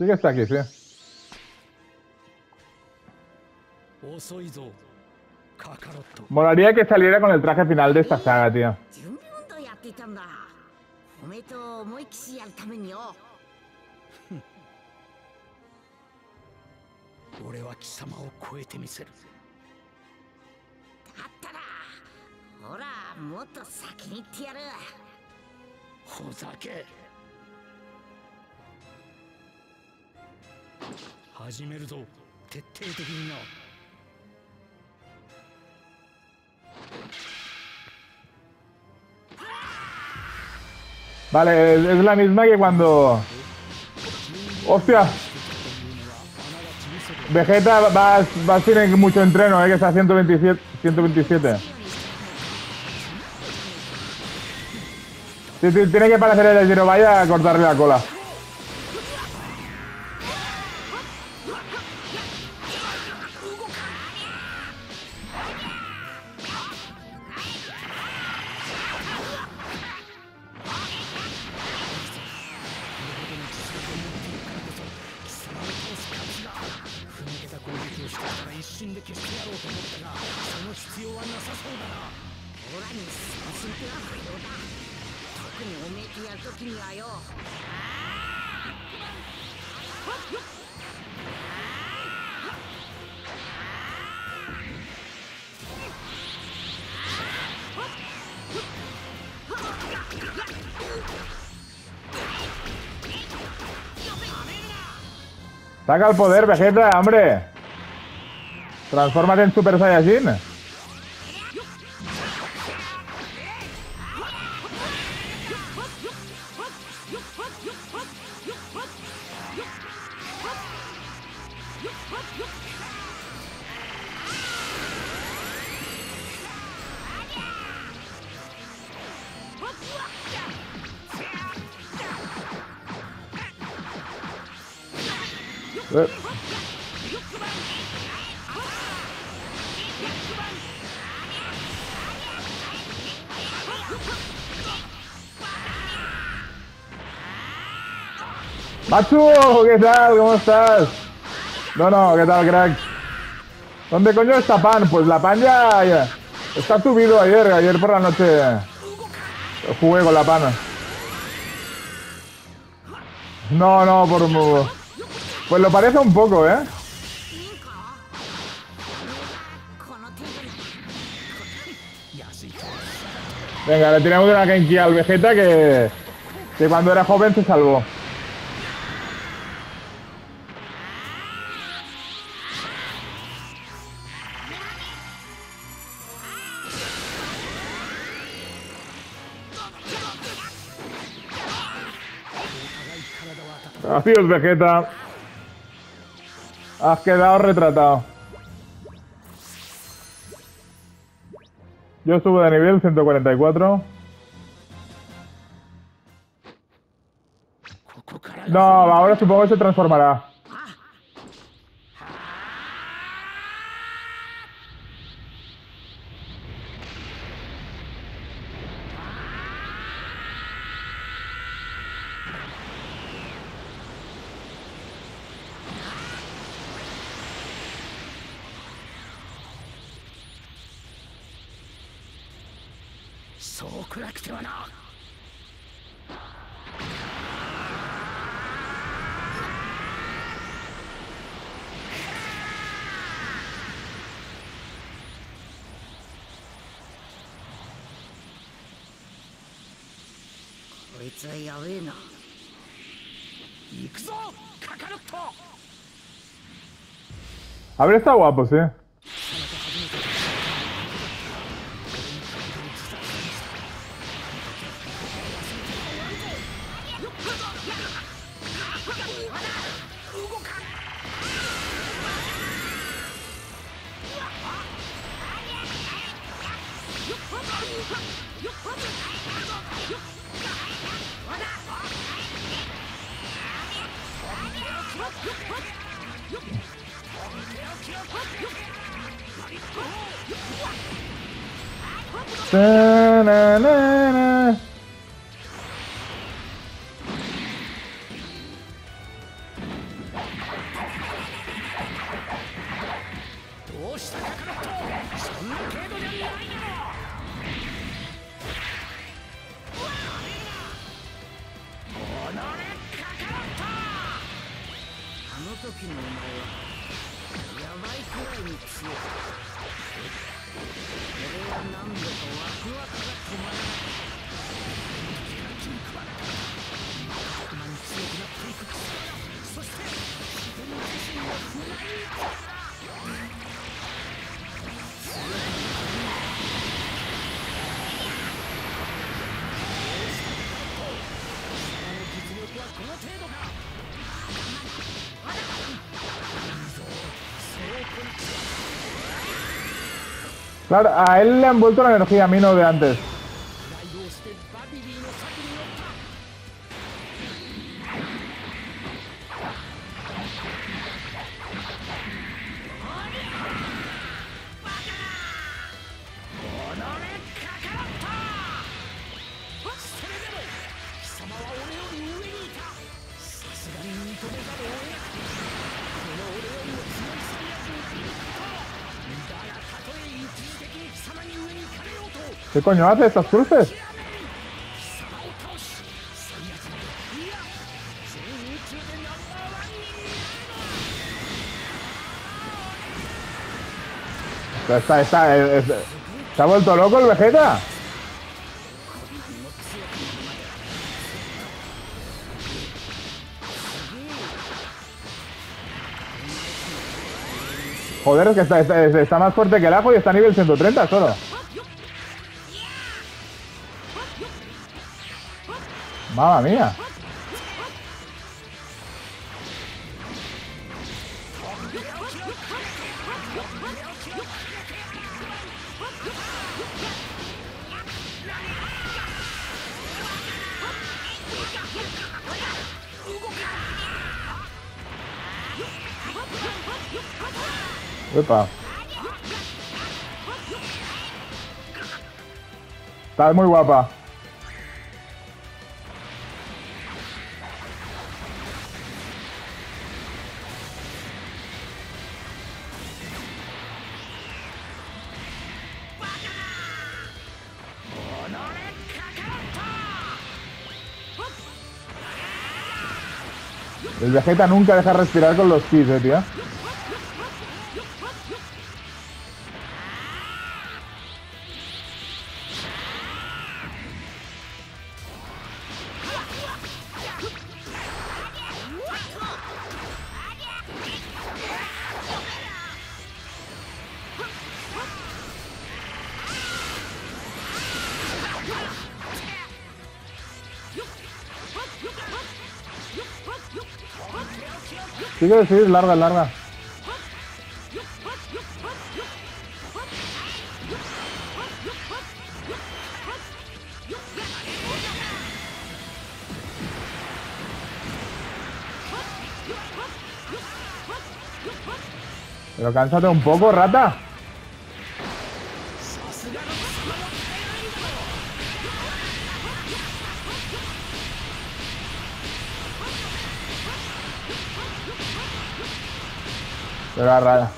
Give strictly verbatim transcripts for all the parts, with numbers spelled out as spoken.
Sí que está aquí, sí. Molaría que saliera con el traje final de esta saga, tío. Vale, es la misma que cuando... ¡Hostia! Vegeta va, va sin mucho entreno, eh, que está a ciento veintisiete. ciento veintisiete. Sí, sí, tiene que parecer el Giro, vaya a cortarle la cola. Saca el poder, Vegeta, hombre. Transfórmate en Super Saiyajin. Eh. Machu, ¿qué tal? ¿Cómo estás? No, no, ¿qué tal, crack? ¿Dónde coño está Pan? Pues la Pan ya, ya está subido ayer, ayer por la noche jugué con la Pan. No, no, por... Pues lo parece un poco, ¿eh? Venga, le tiramos una Genki al Vegeta que, que cuando era joven se salvó. Gracias, Vegeta. Has quedado retratado. Yo subo de nivel ciento cuarenta y cuatro. No, ahora supongo que se transformará. A ver, está guapo, sí. Na, na, na, na. Claro, a él le han vuelto la energía, a mí no de antes. ¿Qué coño hace estas cruces? Está, está, está, ¿se ha vuelto loco el Vegeta? Joder, es que está, está, está más fuerte que el ajo y está a nivel ciento treinta solo. Mamma mía. Epa. Estás muy guapa. El Vegeta nunca deja respirar con los kis, eh, tío. Sí que sí, larga, larga. Pero cánsate un poco, rata. Pero rara.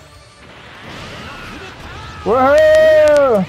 ¡Woohoo!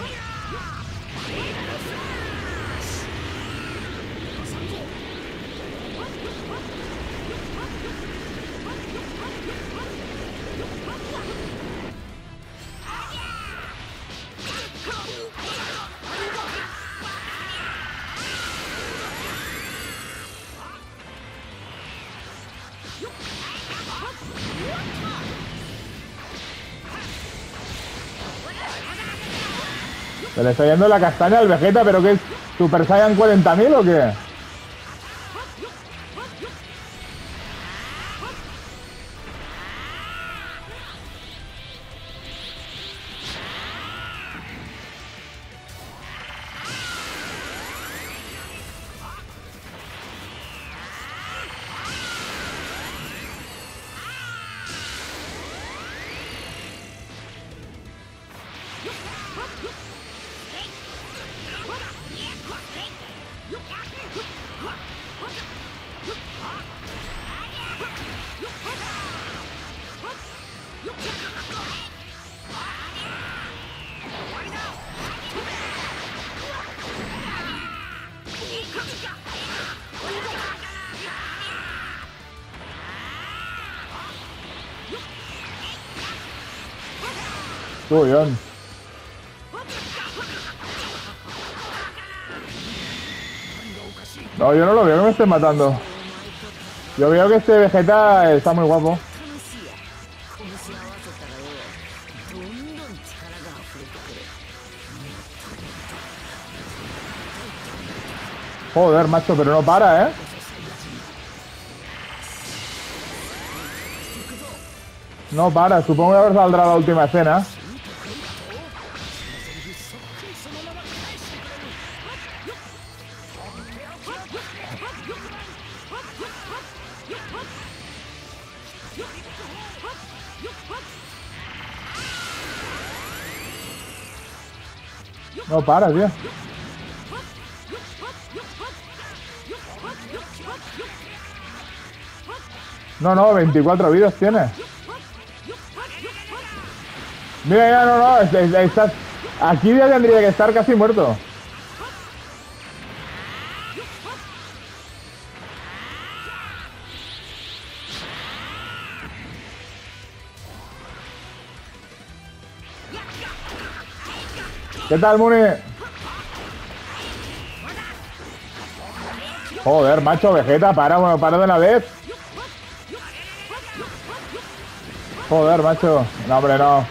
¿Se le está yendo la castaña al Vegeta? ¿Pero qué es? ¿Super Saiyan cuarenta mil o qué? Uy, John. No, yo no lo veo que me estén matando. Yo veo que este Vegeta está muy guapo. Joder, macho, pero no para, ¿eh? No para, supongo que ahora saldrá la última escena. No para, tío. No, no, veinticuatro vidas tiene. Mira, ya, no, no, es- es- estás... Aquí ya tendría que estar casi muerto. ¿Qué tal, Muni? Joder, macho, Vegeta, para, bueno, para de una vez. Joder, macho. No, hombre, no.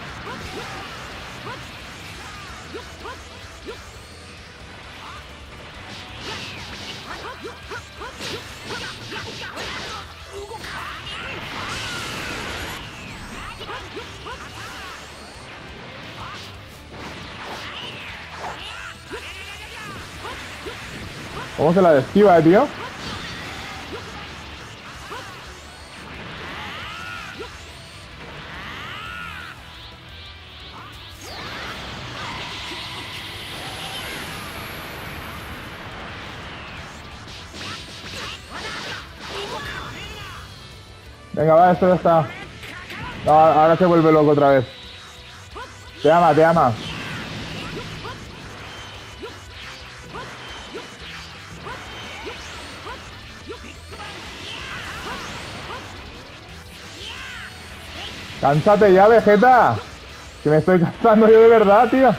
¿Cómo se la esquiva, eh, tío? Venga, va, esto ya está. No, ahora se vuelve loco otra vez. Te ama, te ama. ¡Cánsate ya, Vegeta! Que me estoy cansando yo de verdad, tío.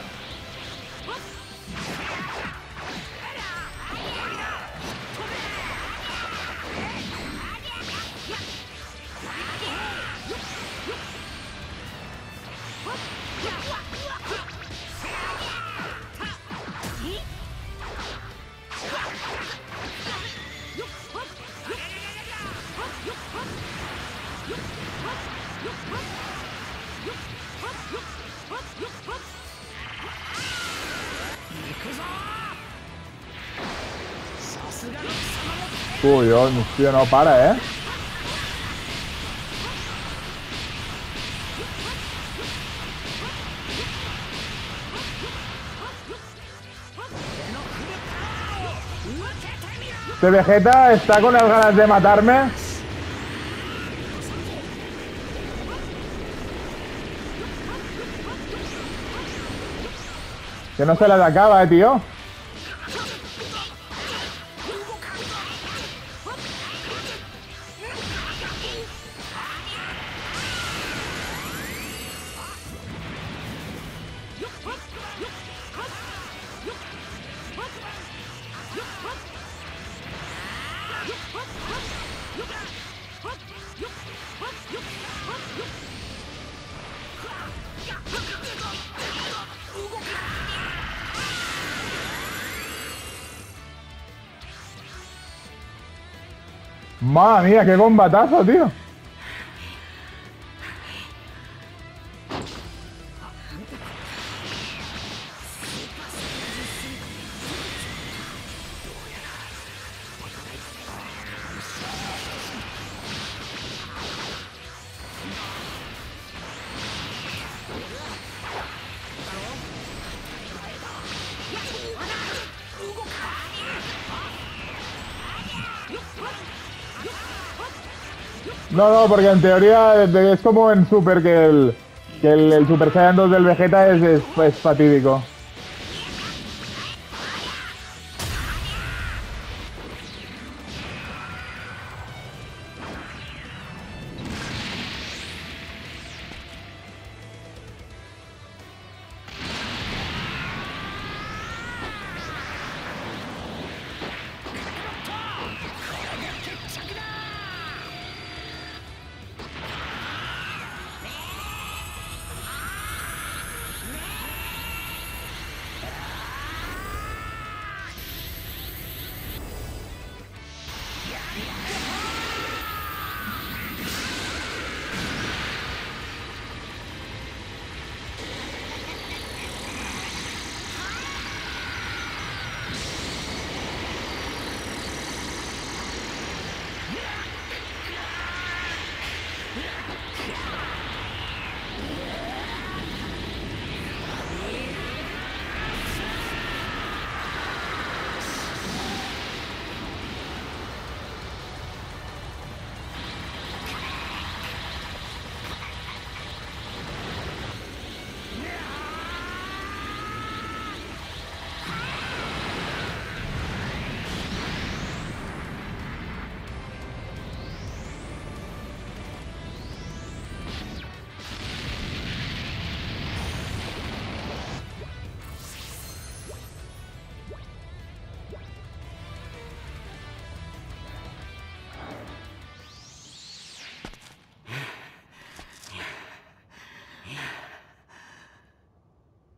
Uy, Dios, tío, no para, ¿eh? Este Vegeta está con las ganas de matarme. Que no se las acaba, eh, tío. Madre mía, qué combatazo, tío. No, no, porque en teoría es como en Super que el, que el, el Super Saiyan dos del Vegeta es, es, es fatídico.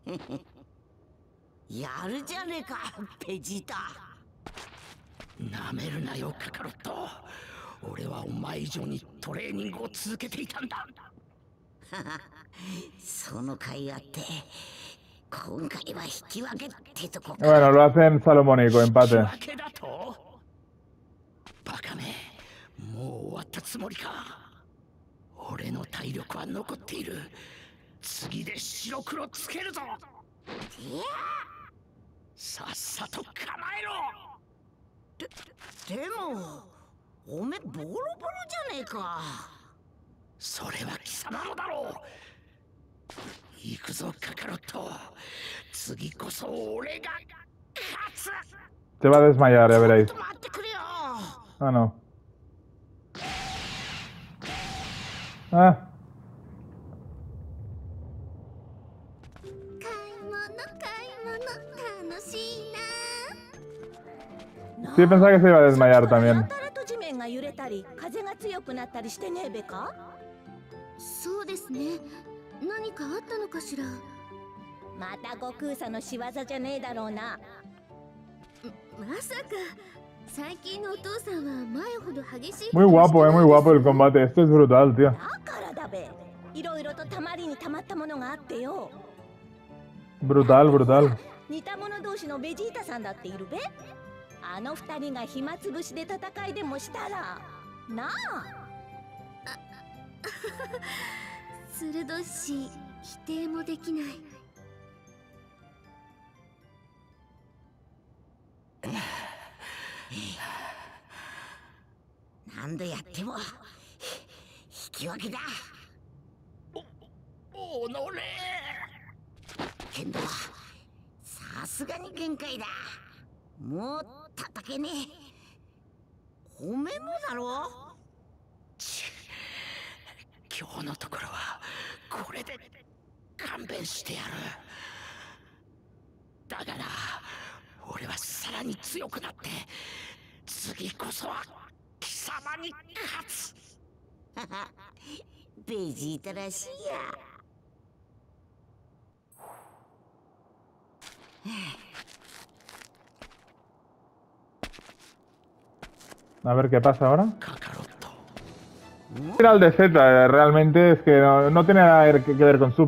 やるじゃねえか、ベジータ。 なめるなよ、カカロット。俺はお前以上にトレーニングを続けていたんだ。 その甲斐あって、今回は引き分けってとこか。 Bueno, lo hacen salomónico, 引き empate. 分けだと？バカめ、もう終わったつもりか。俺の体力は残っている。次で白黒つけるぞ。 いや、 さっさと構えろ。 で、でも、おめボロボロじゃねえか。 それは貴様もだろう。行くぞ、カカロット。次こそ俺が勝つ。 Se va a desmayar, ya ちょっ veréis. と待ってくれよ。 Ah, no. Ah. 買い物買い物楽しいな。 Sí, pensaba que se iba a desmayar や también. たらと地面が揺れたり風が強くなったりしてねえべか。 そうですね。何かあったのかしら。 また悟空さんの仕業じゃねえだろうな。 まさか最近のお父さんは前ほど激しい。 Muy guapo, eh, muy guapo el combate. Esto es brutal, tío. だからだべ。いろいろとたまりにたまったものがあってよ。 Brutal, brutal. 似た者同士のベジータさんだっているべ。あの二人が暇つぶしで戦いでもしたらなあ。 鋭いし否定もできない。 何度やっても引き分けだ。 おおのれ。 けどさすがに限界だ。もう叩けねえ。褒めもだろ。 ち今日のところはこれで勘弁してやる。だがな、俺はさらに強くなって次こそは貴様に勝つ。 ベジータらしいや。 A ver qué pasa ahora. カカロット。 Final de Z, realmente es que no, no tiene nada que ver con su